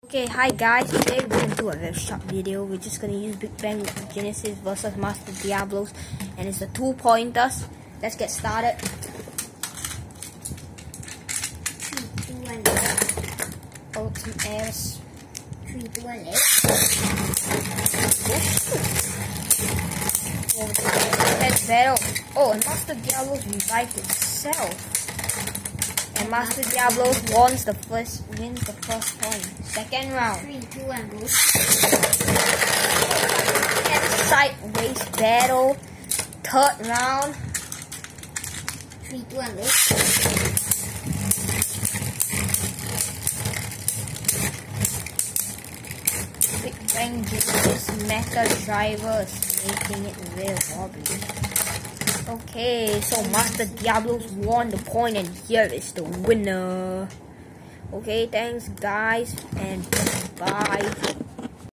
Okay, hi guys, today we're going to do a very short video. We're just going to use Bigbang Genesis versus Master Diabolos, and it's the 2 pointers. Let's get started. 3, 2, 1, Oh, some airs. 3, 2, 1, Let's battle. Oh, and Master Diabolos revived itself. And Master Diabolos wins the first point. Second round. 3, 2, 1, go. And sideways battle. Third round. 3, 2, 1, go. Bigbang Genesis Mecha Drivers, making it real wobbly. Okay, so Master Diabolos won the point, and here is the winner. Okay, thanks guys, and bye.